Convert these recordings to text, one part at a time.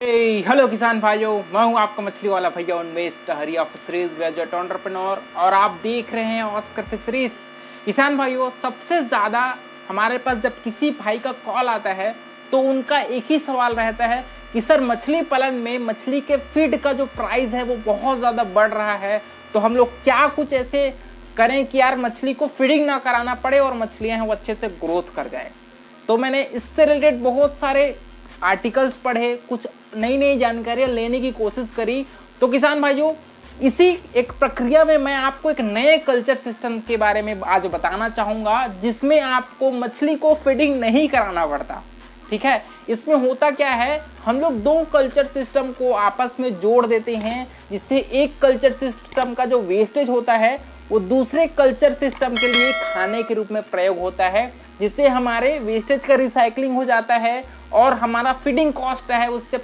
Hello किसान भाइयों, मैं हूं आपका मछली वाला भैया Unmesh Tahariya fisheries graduate entrepreneur और आप देख रहे हैं ऑस्कर फिशरीज। किसान भाइयों, सबसे ज़्यादा हमारे पास जब किसी भाई का कॉल आता है तो उनका एक ही सवाल रहता है कि सर मछली पालन में मछली के फीड का जो प्राइस है वो बहुत ज़्यादा बढ़ रहा है, तो हम लोग क्या कुछ ऐसे करें कि यार मछली को फीडिंग ना कराना पड़े और मछलियाँ हैं वो अच्छे से ग्रोथ कर जाए। तो मैंने इससे रिलेटेड बहुत सारे आर्टिकल्स पढ़े, कुछ नई नई जानकारियाँ लेने की कोशिश करी। तो किसान भाइयों, इसी एक प्रक्रिया में मैं आपको एक नए कल्चर सिस्टम के बारे में आज बताना चाहूँगा जिसमें आपको मछली को फीडिंग नहीं कराना पड़ता। ठीक है, इसमें होता क्या है, हम लोग दो कल्चर सिस्टम को आपस में जोड़ देते हैं जिससे एक कल्चर सिस्टम का जो वेस्टेज होता है वो दूसरे कल्चर सिस्टम के लिए खाने के रूप में प्रयोग होता है, जिससे हमारे वेस्टेज का रिसाइकलिंग हो जाता है और हमारा फीडिंग कॉस्ट है उससे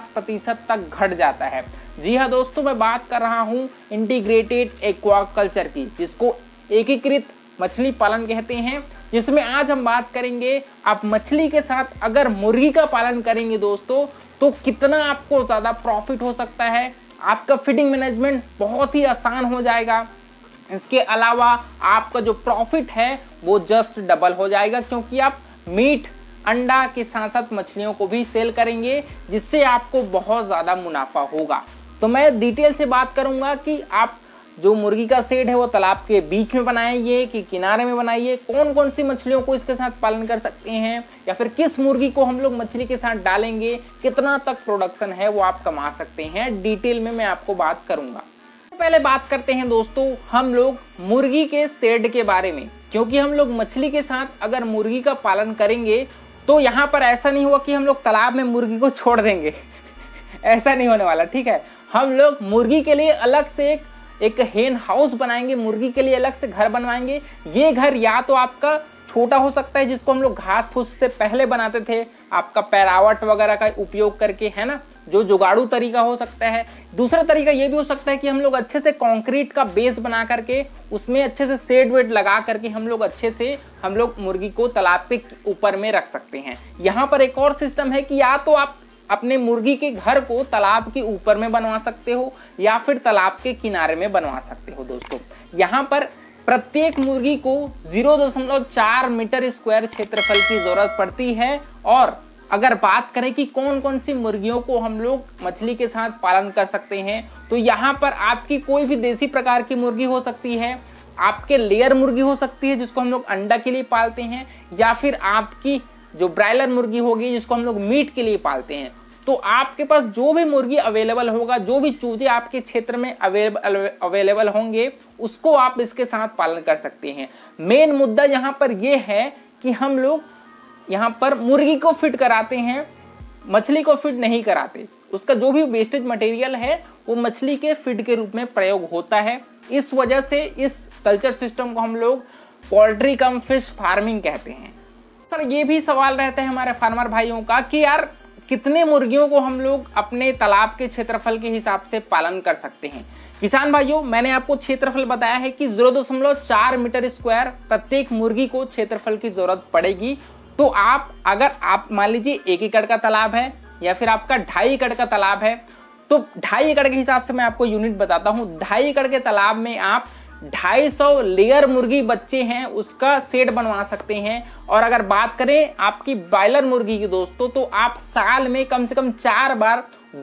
50% तक घट जाता है। जी हाँ दोस्तों, मैं बात कर रहा हूँ इंटीग्रेटेड एक्वाकल्चर की, जिसको एकीकृत मछली पालन कहते हैं, जिसमें आज हम बात करेंगे आप मछली के साथ अगर मुर्गी का पालन करेंगे दोस्तों तो कितना आपको ज़्यादा प्रॉफिट हो सकता है। आपका फीडिंग मैनेजमेंट बहुत ही आसान हो जाएगा। इसके अलावा आपका जो प्रॉफिट है वो जस्ट डबल हो जाएगा, क्योंकि आप मीट अंडा के साथ साथ मछलियों को भी सेल करेंगे, जिससे आपको बहुत ज़्यादा मुनाफा होगा। तो मैं डिटेल से बात करूंगा कि आप जो मुर्गी का शेड है वो तालाब के बीच में बनाइए कि किनारे में बनाइए, कौन कौन सी मछलियों को इसके साथ पालन कर सकते हैं, या फिर किस मुर्गी को हम लोग मछली के साथ डालेंगे, कितना तक प्रोडक्शन है वो आप कमा सकते हैं। डिटेल में मैं आपको बात करूंगा। पहले बात करते हैं दोस्तों हम लोग मुर्गी के शेड के बारे में, क्योंकि हम लोग मछली के साथ अगर मुर्गी का पालन करेंगे तो यहाँ पर ऐसा नहीं हुआ कि हम लोग तालाब में मुर्गी को छोड़ देंगे ऐसा नहीं होने वाला। ठीक है, हम लोग मुर्गी के लिए अलग से एक हेन हाउस बनाएंगे, मुर्गी के लिए अलग से घर बनवाएंगे। ये घर या तो आपका छोटा हो सकता है, जिसको हम लोग घास फूस से पहले बनाते थे आपका पैरावट वगैरह का उपयोग करके, है ना, जो जुगाड़ू तरीका हो सकता है। दूसरा तरीका ये भी हो सकता है कि हम लोग अच्छे से कंक्रीट का बेस बना करके उसमें अच्छे से शेड वेड लगा करके हम लोग मुर्गी को तालाब के ऊपर में रख सकते हैं। यहाँ पर एक और सिस्टम है कि या तो आप अपने मुर्गी के घर को तालाब के ऊपर में बनवा सकते हो या फिर तालाब के किनारे में बनवा सकते हो। दोस्तों यहाँ पर प्रत्येक मुर्गी को 0.4 मीटर स्क्वायर क्षेत्रफल की जरूरत पड़ती है। और अगर बात करें कि कौन कौन सी मुर्गियों को हम लोग मछली के साथ पालन कर सकते हैं, तो यहाँ पर आपकी कोई भी देसी प्रकार की मुर्गी हो सकती है, आपके लेयर मुर्गी हो सकती है जिसको हम लोग अंडा के लिए पालते हैं, या फिर आपकी जो ब्रायलर मुर्गी होगी जिसको हम लोग मीट के लिए पालते हैं। तो आपके पास जो भी मुर्गी अवेलेबल होगा, जो भी चूजे आपके क्षेत्र में अवेलेबल होंगे, उसको आप इसके साथ पालन कर सकते हैं। मेन मुद्दा यहाँ पर यह है कि हम लोग यहाँ पर मुर्गी को फिट कराते हैं, मछली को फिट नहीं कराते। उसका जो भी वेस्टेज मटेरियल है वो मछली के फीड के रूप में प्रयोग होता है। इस वजह से इस कल्चर सिस्टम को हम लोग पोल्ट्री कम फिश फार्मिंग कहते हैं। सर ये भी सवाल रहता है हमारे फार्मर भाइयों का कि यार कितने मुर्गियों को हम लोग अपने तालाब के क्षेत्रफल के हिसाब से पालन कर सकते हैं। किसान भाइयों, मैंने आपको क्षेत्रफल बताया है कि 0.4 मीटर स्क्वायर प्रत्येक मुर्गी को क्षेत्रफल की जरूरत पड़ेगी। तो अगर आप मान लीजिए 1 एकड़ का तालाब है या फिर आपका 2.5 एकड़ का तालाब है, तो 2.5 एकड़ के हिसाब से मैं आपको यूनिट बताता हूँ। 2.5 एकड़ के तालाब में आप 250 लेयर मुर्गी बच्चे हैं उसका सेट बनवा सकते हैं। और अगर बात करें आपकी ब्रायलर मुर्गी की दोस्तों, तो आप साल में कम से कम 4 बार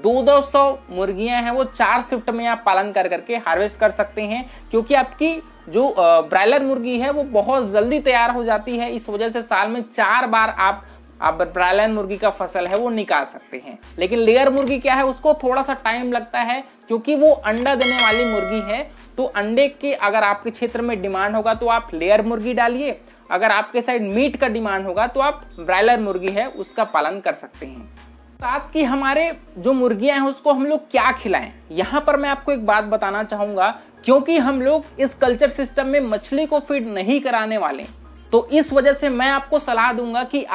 200 मुर्गियां हैं वो 4 शिफ्ट में आप पालन कर करके हार्वेस्ट कर सकते हैं, क्योंकि आपकी जो ब्रायलर मुर्गी है वो बहुत जल्दी तैयार हो जाती है। इस वजह से साल में 4 बार आप ब्रायलर मुर्गी का फसल है वो निकाल सकते हैं। लेकिन लेयर मुर्गी क्या है, उसको थोड़ा सा टाइम लगता है क्योंकि वो अंडा देने वाली मुर्गी है। तो अंडे के अगर आपके क्षेत्र में डिमांड होगा तो आप लेयर मुर्गी डालिए, अगर आपके साइड मीट का डिमांड होगा तो आप ब्रायलर मुर्गी है उसका पालन कर सकते हैं। साथ कि हमारे जो मुर्गियां हैं उसको हम लोग क्या खिलाएं, यहाँ पर मैं आपको एक बात बताना चाहूंगा। क्योंकि हम लोग इस कल्चर सिस्टम में मछली को फीड नहीं कराने वाले, तो इस वजह से मैं आपको सलाह दूंगा कि आप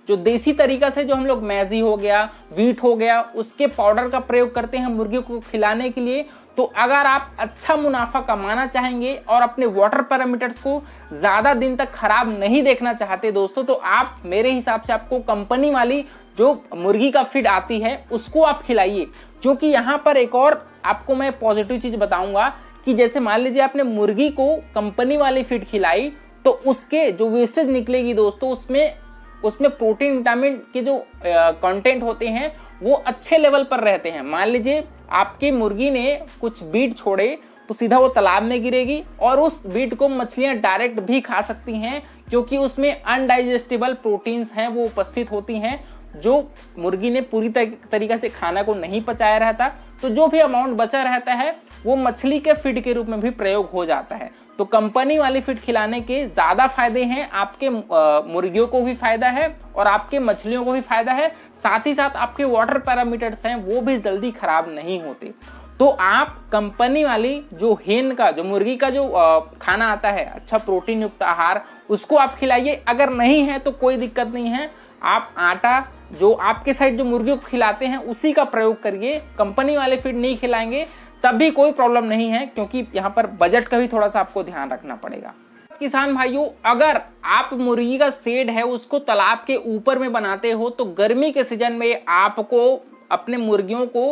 जो देसी तरीका से जो हम लोग मैजी हो गया, व्हीट हो गया, उसके पाउडर का प्रयोग करते हैं मुर्गियों को खिलाने के लिए। तो अगर आप अच्छा मुनाफा कमाना चाहेंगे और अपने वाटर पैरामीटर्स को ज़्यादा दिन तक खराब नहीं देखना चाहते दोस्तों, तो आप मेरे हिसाब से आपको कंपनी वाली जो मुर्गी का फीड आती है उसको आप खिलाइए। क्योंकि यहाँ पर एक और आपको मैं पॉजिटिव चीज़ बताऊंगा कि जैसे मान लीजिए आपने मुर्गी को कंपनी वाली फीड खिलाई तो उसके जो वेस्टेज निकलेगी दोस्तों, उसमें प्रोटीन विटामिन के जो कंटेंट होते हैं वो अच्छे लेवल पर रहते हैं। मान लीजिए आपकी मुर्गी ने कुछ बीट छोड़े तो सीधा वो तालाब में गिरेगी और उस बीट को मछलियां डायरेक्ट भी खा सकती हैं, क्योंकि उसमें अनडाइजेस्टेबल प्रोटीन्स हैं वो उपस्थित होती हैं जो मुर्गी ने पूरी तरीके से खाना को नहीं पचाया रहता। तो जो भी अमाउंट बचा रहता है वो मछली के फीड के रूप में भी प्रयोग हो जाता है। तो कंपनी वाली फीड खिलाने के ज़्यादा फायदे हैं, आपके मुर्गियों को भी फायदा है और आपके मछलियों को भी फायदा है, साथ ही साथ आपके वाटर पैरामीटर्स हैं वो भी जल्दी खराब नहीं होते। तो आप कंपनी वाली जो हेन का, जो मुर्गी का जो खाना आता है, अच्छा प्रोटीन युक्त आहार, उसको आप खिलाइए। अगर नहीं है तो कोई दिक्कत नहीं है, आप आटा जो आपके साइड जो मुर्गियों को खिलाते हैं उसी का प्रयोग करिए। कंपनी वाले फीड नहीं खिलाएंगे तब भी कोई प्रॉब्लम नहीं है, क्योंकि यहाँ पर बजट का भी थोड़ा सा आपको ध्यान रखना पड़ेगा। किसान भाइयों, अगर आप मुर्गी का शेड है उसको तालाब के ऊपर में बनाते हो तो गर्मी के सीजन में आपको अपने मुर्गियों को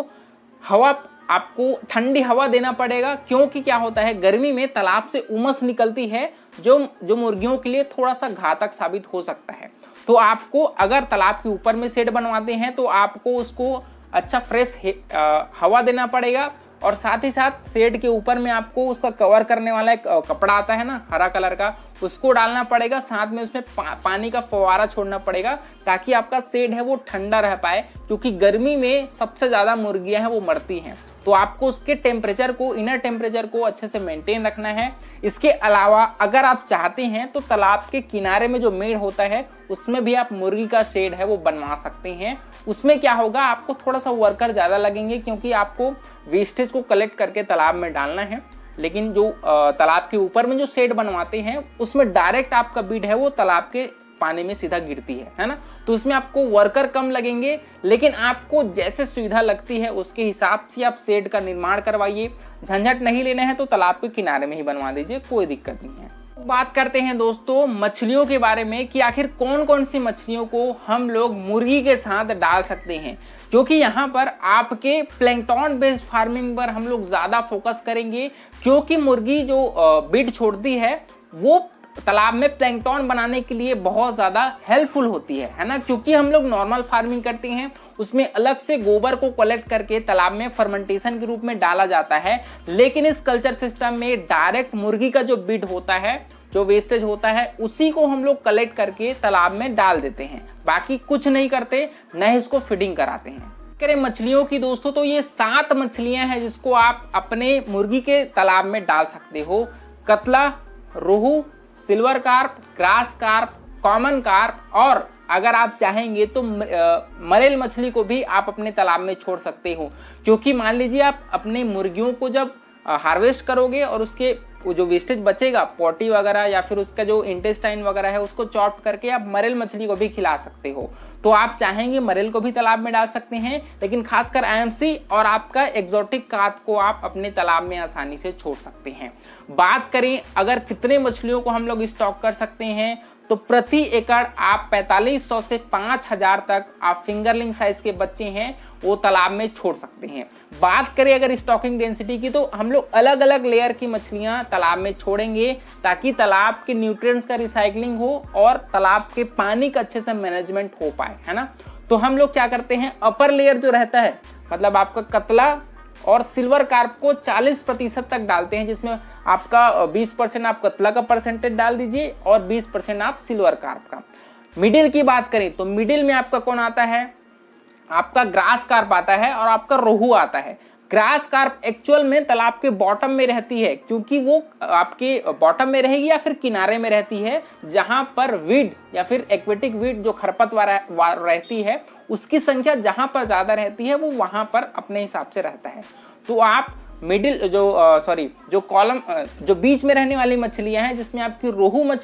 आपको ठंडी हवा देना पड़ेगा। क्योंकि क्या होता है, गर्मी में तालाब से उमस निकलती है जो मुर्गियों के लिए थोड़ा सा घातक साबित हो सकता है। तो आपको अगर तालाब के ऊपर में शेड बनवाते हैं तो आपको उसको अच्छा फ्रेश हवा देना पड़ेगा और साथ ही साथ शेड के ऊपर में आपको उसका कवर करने वाला एक कपड़ा आता है ना, हरा कलर का, उसको डालना पड़ेगा। साथ में उसमें पानी का फव्वारा छोड़ना पड़ेगा ताकि आपका शेड है वो ठंडा रह पाए, क्योंकि गर्मी में सबसे ज़्यादा मुर्गियां हैं वो मरती हैं। तो आपको उसके टेम्परेचर को, इनर टेम्परेचर को अच्छे से मेंटेन रखना है। इसके अलावा अगर आप चाहते हैं तो तालाब के किनारे में जो मेड़ होता है उसमें भी आप मुर्गी का शेड है वो बनवा सकते हैं। उसमें क्या होगा, आपको थोड़ा सा वर्कर ज़्यादा लगेंगे क्योंकि आपको वेस्टेज को कलेक्ट करके तालाब में डालना है। लेकिन जो तालाब के ऊपर में जो शेड बनवाते हैं उसमें डायरेक्ट आपका बीड है वो तालाब के पानी में सीधा गिरती है ना। तो उसमें आपको वर्कर कम लगेंगे, लेकिन आपको जैसे सुविधा लगती है उसके हिसाब से आप शेड का निर्माण करवाइए। झंझट नहीं लेना है तो तालाब के किनारे में ही बनवा दीजिए, कोई दिक्कत नहीं है। बात करते हैं दोस्तों मछलियों के बारे में कि आखिर कौन कौन सी मछलियों को हम लोग मुर्गी के साथ डाल सकते हैं। क्योंकि यहाँ पर आपके प्लैंकटन बेस्ड फार्मिंग पर हम लोग ज़्यादा फोकस करेंगे, क्योंकि मुर्गी जो बीड छोड़ती है वो तालाब में प्लैंकटन बनाने के लिए बहुत ज़्यादा हेल्पफुल होती है ना। क्योंकि हम लोग नॉर्मल फार्मिंग करते हैं उसमें अलग से गोबर को कलेक्ट करके तालाब में फर्मेंटेशन के रूप में डाला जाता है, लेकिन इस कल्चर सिस्टम में डायरेक्ट मुर्गी का जो बीड होता है, जो वेस्टेज होता है, उसी को हम लोग कलेक्ट करके तालाब में डाल देते हैं। बाकी कुछ नहीं करते, न ही इसको फीडिंग कराते हैं। करें मछलियों की दोस्तों, तो ये 7 मछलियां हैं जिसको आप अपने मुर्गी के तालाब में डाल सकते हो। कतला, रोहू, silver carp, grass carp, common carp, और अगर आप चाहेंगे तो मरेल मछली को भी आप अपने तालाब में छोड़ सकते हो। क्योंकि मान लीजिए आप अपने मुर्गियों को जब हार्वेस्ट करोगे और उसके जो वेस्टेज बचेगा, पोटी वगैरह या फिर उसका जो इंटेस्टाइन वगैरह है, उसको चॉप करके आप मरेल मछली को भी खिला सकते हो। तो आप चाहेंगे मरेल को भी तालाब में डाल सकते हैं, लेकिन खासकर आईएमसी और आपका एक्सोटिक कार्प को आप अपने तालाब में आसानी से छोड़ सकते हैं। बात करें अगर कितने मछलियों को हम लोग स्टॉक कर सकते हैं, तो प्रति एकड़ आप 4500 से 5000 तक आप फिंगरलिंग साइज के बच्चे हैं वो तालाब में छोड़ सकते हैं। बात करें अगर स्टॉकिंग डेंसिटी की, तो हम लोग अलग अलग लेयर की मछलियां तालाब में छोड़ेंगे ताकि तालाब के न्यूट्रिएंट्स का रिसाइकलिंग हो और तालाब के पानी का अच्छे से मैनेजमेंट हो पाए, है ना। तो हम लोग क्या करते हैं, अपर लेयर जो रहता है, मतलब आपका कतला और सिल्वर कार्प को 40% तक डालते हैं, जिसमें आपका 20% आप कतला का परसेंटेज डाल दीजिए और 20% आप सिल्वर कार्प का। मिडिल की बात करें तो मिडिल में आपका कौन आता है, आपका ग्रास कार्प आता है और आपका रोहू आता है। ग्रास कार्प एक्चुअल में तालाब के बॉटम में रहती है, क्योंकि वो आपके बॉटम में रहेगी या फिर किनारे में रहती है, जहां पर वीड या फिर एक्वेटिक वीड जो खरपतवार रहती है उसकी संख्या जहां पर ज्यादा रहती है वो वहां पर अपने हिसाब से रहता है। तो आप मिडिल जो कॉलम जो बीच में रहने वाली मछलियां हैं, जिसमें आपकी रोहू मछली,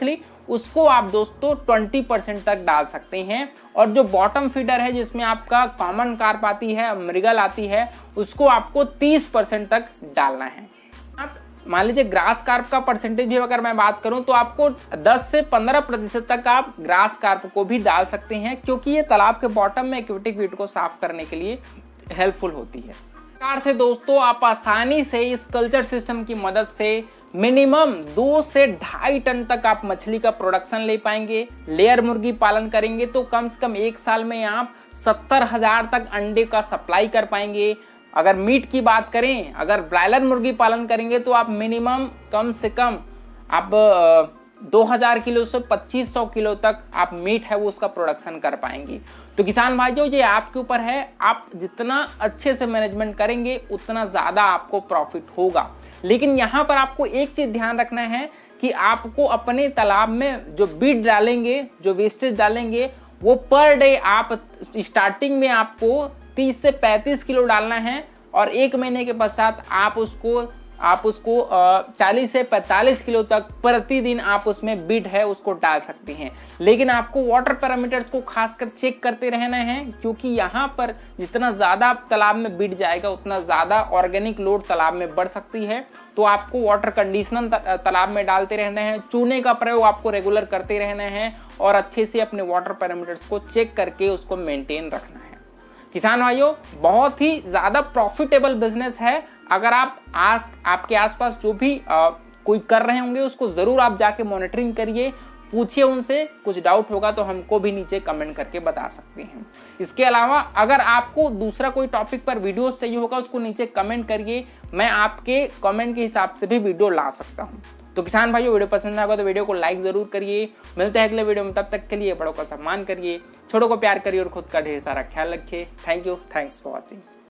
उसको आप दोस्तों 20% तक डाल सकते हैं। और जो बॉटम फीडर है जिसमें आपका कॉमन कार्प आती है, मृगल आती है, उसको आपको 30% तक डालना है। आप मान लीजिए ग्रास कार्प का परसेंटेज भी अगर मैं बात करूं तो आपको 10 से 15% तक आप ग्रास कार्प को भी डाल सकते हैं, क्योंकि ये तालाब के बॉटम में एक्वेटिक वीड को साफ करने के लिए हेल्पफुल होती है। इस प्रकार से दोस्तों आप आसानी से इस कल्चर सिस्टम की मदद से मिनिमम 2 से 2.5 टन तक आप मछली का प्रोडक्शन ले पाएंगे। लेयर मुर्गी पालन करेंगे तो कम से कम 1 साल में आप 70,000 तक अंडे का सप्लाई कर पाएंगे। अगर मीट की बात करें, अगर ब्रायलर मुर्गी पालन करेंगे तो आप मिनिमम कम से कम आप 2000 किलो से 2500 किलो तक आप मीट है वो उसका प्रोडक्शन कर पाएंगे। तो किसान भाइयों ये आपके ऊपर है, आप जितना अच्छे से मैनेजमेंट करेंगे उतना ज़्यादा आपको प्रॉफिट होगा। लेकिन यहाँ पर आपको एक चीज़ ध्यान रखना है कि आपको अपने तालाब में जो बीड डालेंगे, जो वेस्टेज डालेंगे, वो पर डे आप स्टार्टिंग में आपको 30 से 35 किलो डालना है और 1 महीने के पश्चात आप उसको 40 से 45 किलो तक प्रतिदिन आप उसमें बीड है उसको डाल सकते हैं। लेकिन आपको वाटर पैरामीटर्स को खासकर चेक करते रहना है, क्योंकि यहाँ पर जितना ज़्यादा तालाब में बीड जाएगा उतना ज़्यादा ऑर्गेनिक लोड तालाब में बढ़ सकती है। तो आपको वाटर कंडीशनर तालाब में डालते रहना है, चूने का प्रयोग आपको रेगुलर करते रहना है और अच्छे से अपने वाटर पैरामीटर्स को चेक करके उसको मेंटेन रखना है। किसान भाइयों बहुत ही ज़्यादा प्रॉफिटेबल बिजनेस है। अगर आप आपके आसपास जो भी कोई कर रहे होंगे उसको ज़रूर आप जाके मॉनिटरिंग करिए, पूछिए उनसे, कुछ डाउट होगा तो हमको भी नीचे कमेंट करके बता सकते हैं। इसके अलावा अगर आपको दूसरा कोई टॉपिक पर वीडियोस चाहिए होगा उसको नीचे कमेंट करिए, मैं आपके कमेंट के हिसाब से भी वीडियो ला सकता हूँ। तो किसान भाइयों वीडियो पसंद आएगा तो वीडियो को लाइक जरूर करिए। मिलते हैं अगले वीडियो में, तब तक के लिए बड़ों का सम्मान करिए, छोटों को प्यार करिए और खुद का ढेर सारा ख्याल रखिए। Thank you, thanks for watching.